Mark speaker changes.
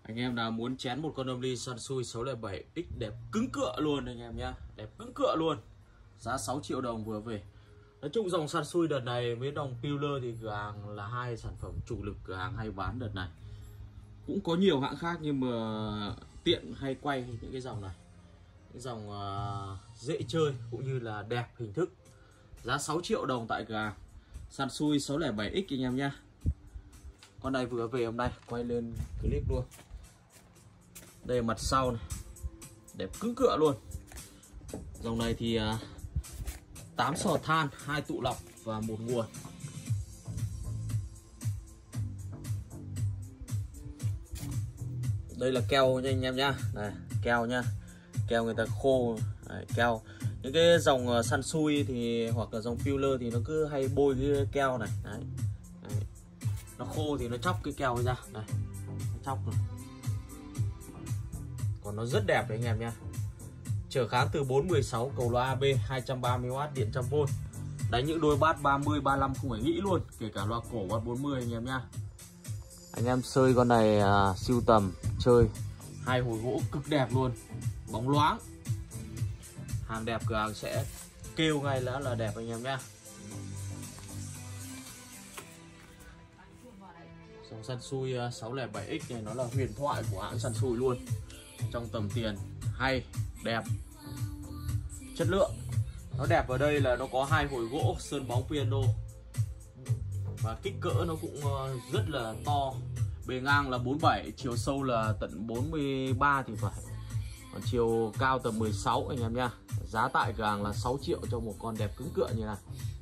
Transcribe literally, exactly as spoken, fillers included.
Speaker 1: Anh em nào muốn chén một con Omni Sansui sáu không bảy X đẹp cứng cựa luôn anh em nhá, đẹp cứng cựa luôn. Giá sáu triệu đồng vừa về. Nói chung dòng Sansui đợt này với dòng Pillar thì cửa hàng là hai sản phẩm chủ lực cửa hàng hay bán đợt này. Cũng có nhiều hãng khác nhưng mà tiện hay quay những cái dòng này. Những dòng uh, dễ chơi cũng như là đẹp hình thức. Giá sáu triệu đồng tại cửa hàng Sansui sáu không bảy X anh em nhá. Con này vừa về hôm nay, quay lên clip luôn. Đây mặt sau này, đẹp cứng cựa luôn. Dòng này thì uh, tám sò than, hai tụ lọc và một nguồn. Đây là keo nha anh em nhá. Này, keo nhá. Keo người ta khô. Đấy, keo. Những cái dòng uh, Sansui thì hoặc là dòng Pillar thì nó cứ hay bôi cái keo này. Đấy. Đấy. Nó khô thì nó chóc cái keo ra. Đây. Nó chóc rồi. Còn nó rất đẹp đấy anh em nhá. Trở kháng từ bốn mười sáu, cầu loa a bê hai trăm ba mươi oát, điện một trăm vôn. Đánh những đôi bát ba mươi, ba mươi lăm không phải nghĩ luôn, kể cả loa cổ bát bốn mươi anh em nhá. Anh em sơi con này à, sưu tầm chơi, hai hồi gỗ cực đẹp luôn, bóng loáng. Hàng đẹp cửa hàng sẽ kêu ngay là là đẹp anh em nhá. Dòng Sansui sáu không bảy X này nó là huyền thoại của hãng Sansui luôn. Trong tầm tiền hay, đẹp, chất lượng. Nó đẹp ở đây là nó có hai hồi gỗ sơn bóng piano và kích cỡ nó cũng rất là to. Bề ngang là bốn mươi bảy, chiều sâu là tận bốn mươi ba thì phải. Còn chiều cao tầm mười sáu anh em nha. Giá tại cửa hàng là sáu triệu cho một con đẹp cứng cựa như này.